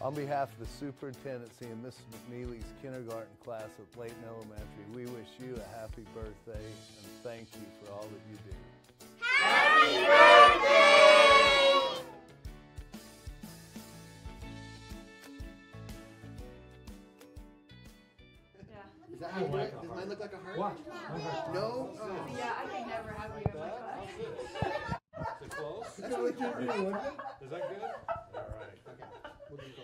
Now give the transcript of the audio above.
On behalf of the superintendency and Mrs. McNeely's kindergarten class at Layton Elementary, we wish you a happy birthday and thank you for all that you do. Happy birthday! Is that how you do it? Does mine look like a heart? What? No? Oh. Yeah, I can never have you in my class. Is it close? That's what we do, wouldn't it? Is that good? All right. Okay. We'll do